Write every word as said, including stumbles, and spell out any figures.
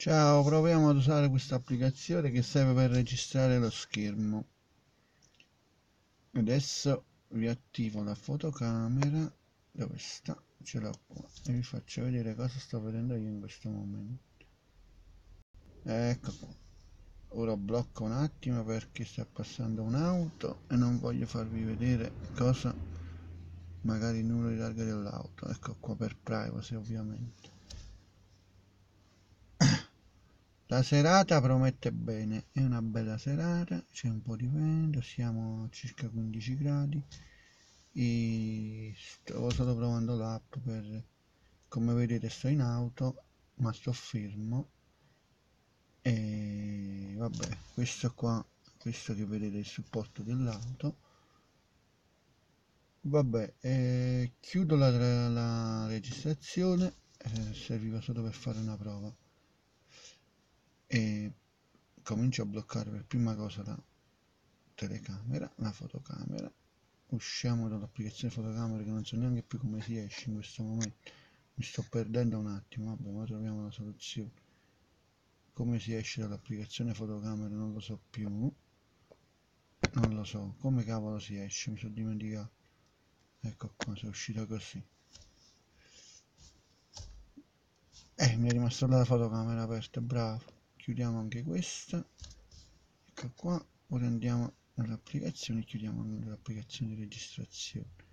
Ciao, proviamo ad usare questa applicazione che serve per registrare lo schermo. Adesso vi attivo la fotocamera. Dove sta? Ce l'ho qua e vi faccio vedere cosa sto vedendo io in questo momento. Ecco qua. Ora blocco un attimo perché sta passando un'auto e non voglio farvi vedere cosa, magari il numero di targa dell'auto. Ecco qua, per privacy ovviamente. La serata promette bene, è una bella serata, c'è un po' di vento, siamo a circa quindici gradi e stavo solo provando l'app per, come vedete sto in auto, ma sto fermo e vabbè, questo qua, questo che vedete è il supporto dell'auto. Vabbè, eh, chiudo la, la registrazione, eh, serviva solo per fare una prova e comincio a bloccare per prima cosa la telecamera, la fotocamera. Usciamo dall'applicazione fotocamera che non so neanche più come si esce in questo momento, mi sto perdendo un attimo. Vabbè, ma troviamo la soluzione. Come si esce dall'applicazione fotocamera non lo so più, non lo so come cavolo si esce, mi sono dimenticato. Ecco qua, sono uscito così. Eh, mi è rimasta la fotocamera aperta, bravo. Chiudiamo anche questa. Ecco qua, ora andiamo nell'applicazione e chiudiamo l'applicazione di registrazione.